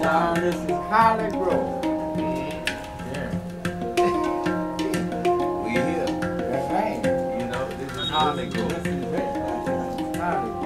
Now this is Holly Grove. Yeah. We here. That's right. You know, this is Holly Grove. This is it. Holly